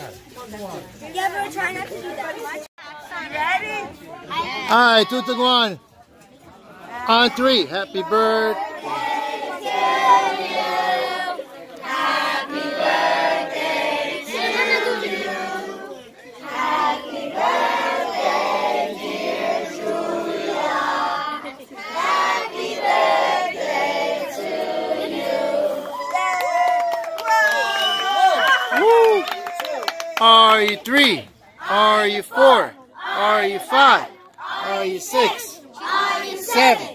You ever try not to do that much? Ready? All right, 2 to 1. On 3. Happy birthday. Are you 3? Are you 4? Are you 5? Are you 6? 7?